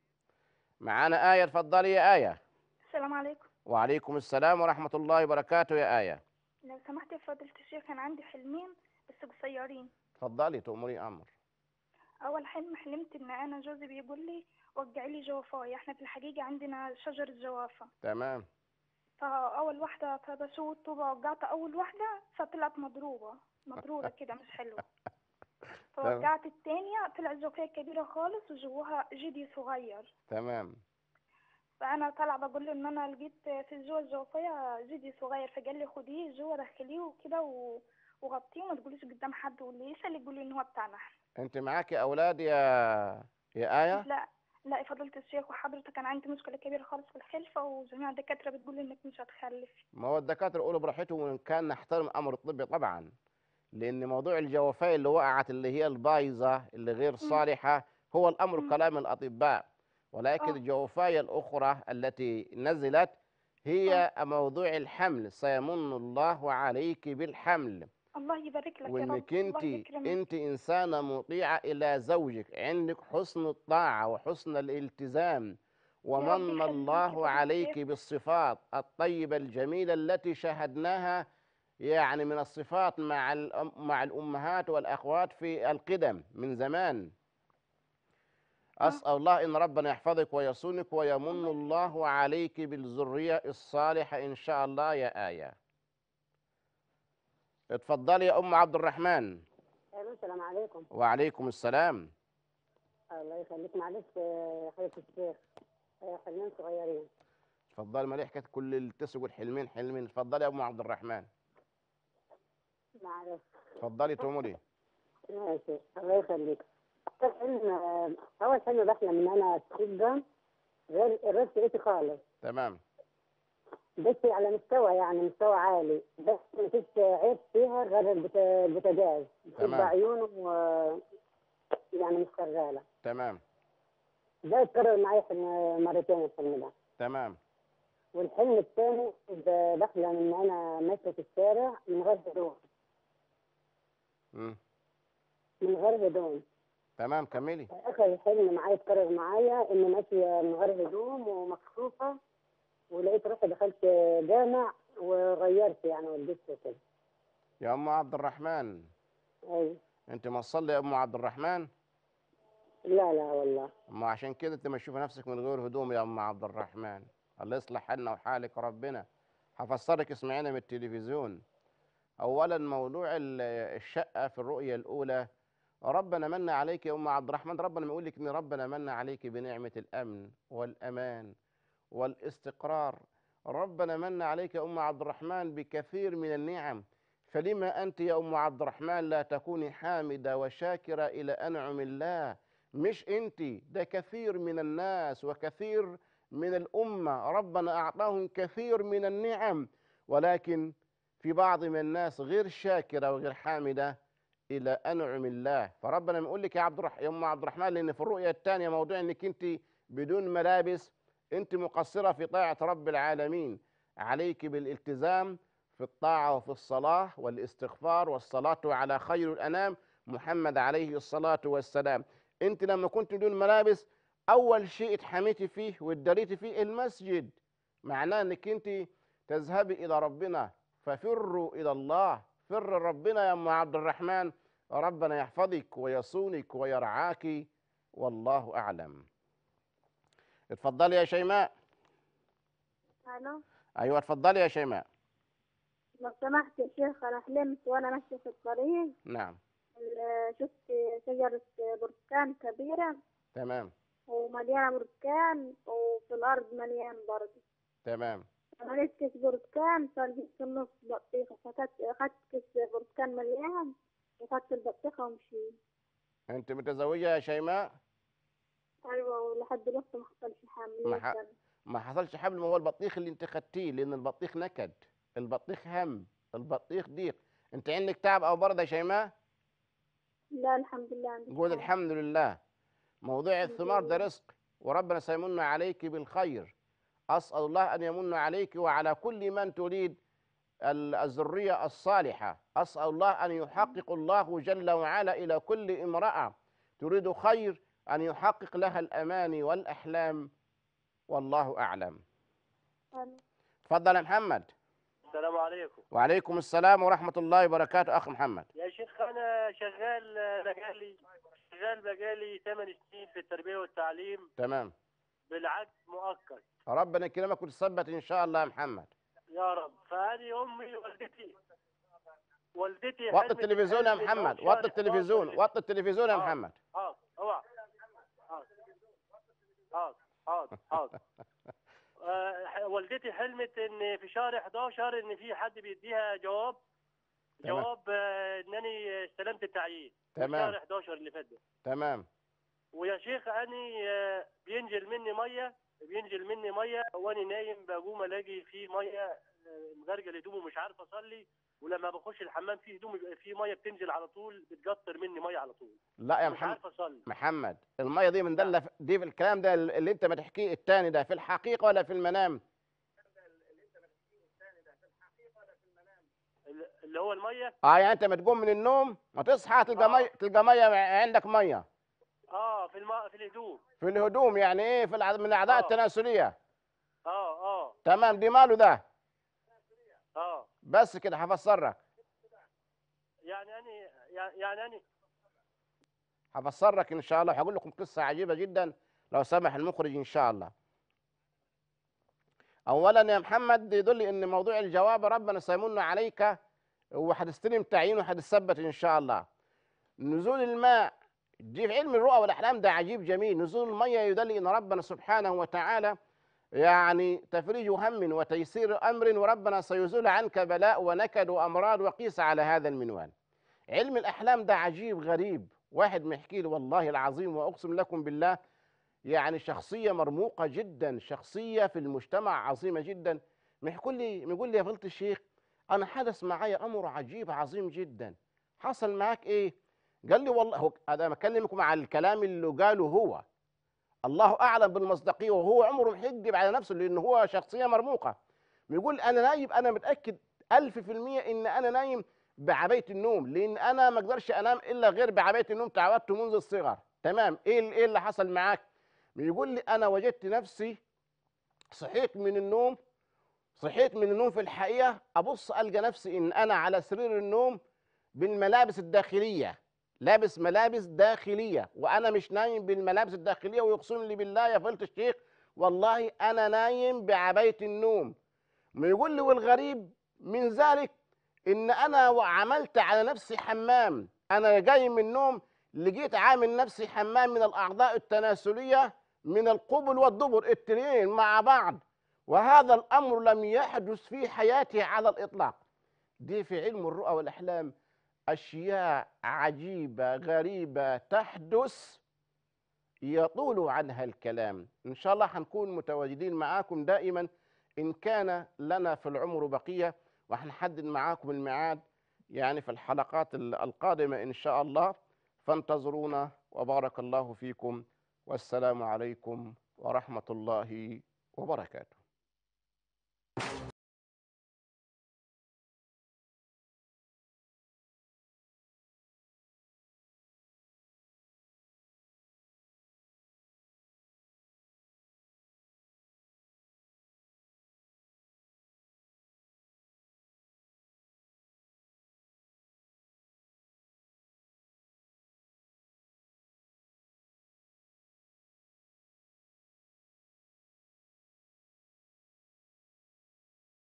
معانا آية، اتفضلي يا آية. السلام عليكم. وعليكم السلام ورحمة الله وبركاته يا آية. لو سمحت يا فضيلة الشيخ كان عندي حلمين بس قصيرين. اتفضلي تؤمري أمر. أول حلم حلمت إن أنا جوزي بيقول لي وقعي لي جوافاية، إحنا في الحقيقة عندنا شجرة جوافة. تمام. فأول واحدة فبشوف الطوبة وقعت أول واحدة فطلعت مضروبة مضروبة كده مش حلوة. فوقعت التانية طلعت جوافية كبيرة خالص وجواها جدي صغير. تمام. فأنا طالعة بقول له إن أنا لقيت في جوا الجوافية جدي صغير، فقال لي خديه جوا دخليه وكده و... وغطيه وما تقوليش قدام حد، واللي يسأل يقول لي إن هو بتاعنا إحنا. أنت معاكي أولاد يا يا آية؟ لا لا يا فضيلة الشيخ، وحضرتك أنا عندي مشكلة كبيرة خالص في الخلفة وجميع الدكاترة بتقول إنك مش هتخلف. ما هو الدكاترة يقولوا براحتهم، وإن كان نحترم أمر الطب طبعا، لأن موضوع الجوافاء اللي وقعت اللي هي البايظة اللي غير صالحة هو الأمر كلام الأطباء، ولكن آه. الجوافاء الأخرى التي نزلت هي موضوع الحمل. سيمن الله عليك بالحمل، الله يبارك لك يا رب. وانك الله انت يكرمك. انت انسانه مطيعه الى زوجك، عندك حسن الطاعه وحسن الالتزام، يا رب ومن يخليك الله يا عليك شيخ. بالصفات الطيبه الجميله التي شاهدناها يعني من الصفات مع الأم مع الامهات والاخوات في القدم من زمان. اسال الله ان ربنا يحفظك ويصونك ويمن الله عليك بالذريه الصالحه ان شاء الله يا آية. اتفضلي يا ام عبد الرحمن. الو السلام عليكم. وعليكم السلام. الله يخليك. معلش يا حضرة الشيخ، حلمين صغيرين. اتفضلي. ما ليه حكايه كل اللي تسقوا الحلمين حلمين. اتفضلي يا ام عبد الرحمن. معلش. اتفضلي تقولي. ماشي الله يخليك. الحلم اول حلم بحلم ان انا اتخدم غير غير شقتي خالص، تمام. بس على مستوى يعني مستوى عالي، بس مفيش عيب فيها غير البت- البوتاجاز بتبقى تمام. عيونه و- يعني مش شغاله. تمام. ده اتكرر معايا في مرتين الحلم ده. تمام. والحلم الثاني ب- بحلم ان انا ماشيه في الشارع من غير هدوم. مم. من غير هدوم. تمام كملي. اخر الحلم معايا اتكرر معايا اني ماشيه من غير هدوم ومكشوفه، ولقيت روحي دخلت جامع وغيرت يعني ولبست كده. يا ام عبد الرحمن. ايوه. انت ما تصلي يا ام عبد الرحمن؟ لا لا والله. ما عشان كده انت ما تشوفي نفسك من غير هدوم يا ام عبد الرحمن. الله يصلح حالنا وحالك ربنا. هفسرك اسمعينا من التلفزيون. اولا موضوع ال- الشقه في الرؤيه الاولى، ربنا من عليك يا ام عبد الرحمن. ربنا بيقول لك ان ربنا من عليك بنعمه الامن والامان والاستقرار. ربنا من عليك يا ام عبد الرحمن بكثير من النعم، فلما انت يا ام عبد الرحمن لا تكوني حامده وشاكره الى انعم الله؟ مش انت، ده كثير من الناس وكثير من الامه ربنا اعطاهم كثير من النعم، ولكن في بعض من الناس غير شاكره وغير حامده الى انعم الله. فربنا بيقول لك يا عبد الرحمن يا ام عبد الرحمن، لان في الرؤيه الثانيه موضوع انك انت بدون ملابس، انت مقصره في طاعه رب العالمين. عليك بالالتزام في الطاعه وفي الصلاه والاستغفار والصلاه على خير الانام محمد عليه الصلاه والسلام. انت لما كنت بدون ملابس اول شيء اتحميتي فيه واتدريتي فيه المسجد، معناه انك انت تذهبي الى ربنا. ففروا الى الله، فر ربنا يا ام عبد الرحمن. ربنا يحفظك ويصونك ويرعاك والله اعلم. اتفضلي يا شيماء. الو. ايوه اتفضلي يا شيماء. لو سمحت يا شيخ، انا حلمت وانا ماشيه في الطريق نعم. ال- شفت شجره برتقال كبيره تمام. ومليانه برتقال، وفي الارض مليان برضه. تمام. انا لقيت كيس برتقال، فلقيت في النص بطيخه، فاخدت اخدت كيس برتقال مليان وخدت البطيخه ومشيت. انت متزوجه يا شيماء؟ ايوه، ولحد دلوقتي ما حصلش حمل. ما, ح... ما حصلش حمل. ما هو البطيخ اللي انت خدتيه، لان البطيخ نكد، البطيخ هم، البطيخ ضيق. انت عندك تعب او برد يا شيماء؟ لا الحمد لله عندي قول حال. الحمد لله. موضوع الثمار ده رزق، وربنا سيمن عليك بالخير. أسأل الله أن يمن عليك وعلى كل من تريد الذرية الصالحة. أسأل الله أن يحقق الله جل وعلا إلى كل امرأة تريد خير أن يحقق لها الأماني والأحلام، والله أعلم. تفضل يا محمد. السلام عليكم. وعليكم السلام ورحمة الله وبركاته. أخ محمد. يا شيخ أنا شغال بقالي شغال بقالي ثمان سنين في التربية والتعليم. تمام. بالعقد مؤقت. ربنا يكرمك وتثبت إن شاء الله يا محمد. يا رب. فهذه أمي والدتي والدتي وطي التلفزيون يا محمد. وطي التلفزيون. وطي التلفزيون يا محمد. حاضر. اوعى. حاضر. حاضر. حاضر. حاضر. آه والدتي حلمت ان في شهر احداشر ان في حد بيديها جواب تمام. جواب آه انني استلمت التعيين. تمام. في شهر احداشر اللي فات ده. تمام. ويا شيخ اني بينزل مني ميه بينزل مني ميه وانا نايم، بقوم الاقي في ميه مغرجل هدومي ومش عارف اصلي، ولما بخش الحمام في هدوم بيبقى في ميه بتنزل على طول، بتقطر مني ميه على طول. لا يا مش محمد، عارف اصلي. محمد الميه دي من دله دي في الكلام ده اللي انت بتحكيه التاني ده في الحقيقه ولا في المنام؟ اللي هو الميه. اه يعني انت ما تقوم من النوم ما تصحى تلقى آه. ميه، تلقى ميه عندك ميه اه في الم... في الهدوم. في الهدوم، يعني ايه في الع... من الاعضاء آه. التناسليه. اه اه تمام، دي ماله ده؟ اه بس كده هفسرك يعني اني يعني يعني اني هفسرك ان شاء الله، وهقول لكم قصه عجيبه جدا لو سمح المخرج ان شاء الله. اولا يا محمد يدل ان موضوع الجواب ربنا سيمن عليك وهتستلم تعيين وهتثبت ان شاء الله. نزول الماء دي في علم الرؤى والاحلام ده عجيب جميل. نزول الميه يدل ان ربنا سبحانه وتعالى يعني تفريج هم وتيسير امر، وربنا سيزول عنك بلاء ونكد وامراض وقيس على هذا المنوال. علم الاحلام ده عجيب غريب. واحد محكي لي والله العظيم واقسم لكم بالله، يعني شخصيه مرموقه جدا، شخصيه في المجتمع عظيمه جدا. بيقول لي بيقول لي يا فضيله الشيخ انا حدث معايا امر عجيب عظيم جدا. حصل معاك ايه؟ قال لي والله هو انا بكلمكم على الكلام اللي قاله هو، الله اعلم بالمصداقيه، وهو عمره ما يكذب على نفسه لان هو شخصيه مرموقه. بيقول انا نايم، انا متاكد ألف في المية ان انا نايم بعبايه النوم، لان انا ما اقدرش انام الا غير بعبايه النوم، تعودت منذ الصغر. تمام، ايه ايه اللي حصل معاك؟ بيقول لي انا وجدت نفسي صحيت من النوم، صحيت من النوم في الحقيقه ابص القى نفسي ان انا على سرير النوم بالملابس الداخليه، لابس ملابس داخليه، وانا مش نايم بالملابس الداخليه، ويقسم لي بالله يا فضيله الشيخ والله انا نايم بعبايه النوم. يقول لي والغريب من ذلك ان انا عملت على نفسي حمام، انا جاي من النوم لقيت عامل نفسي حمام من الاعضاء التناسليه من القبل والدبر التنين مع بعض، وهذا الامر لم يحدث في حياتي على الاطلاق. دي في علم الرؤى والاحلام اشياء عجيبه غريبه تحدث يطول عنها الكلام. ان شاء الله هنكون متواجدين معاكم دائما ان كان لنا في العمر بقيه، وهنحدد معاكم الميعاد يعني في الحلقات القادمه ان شاء الله، فانتظرونا وبارك الله فيكم، والسلام عليكم ورحمه الله وبركاته.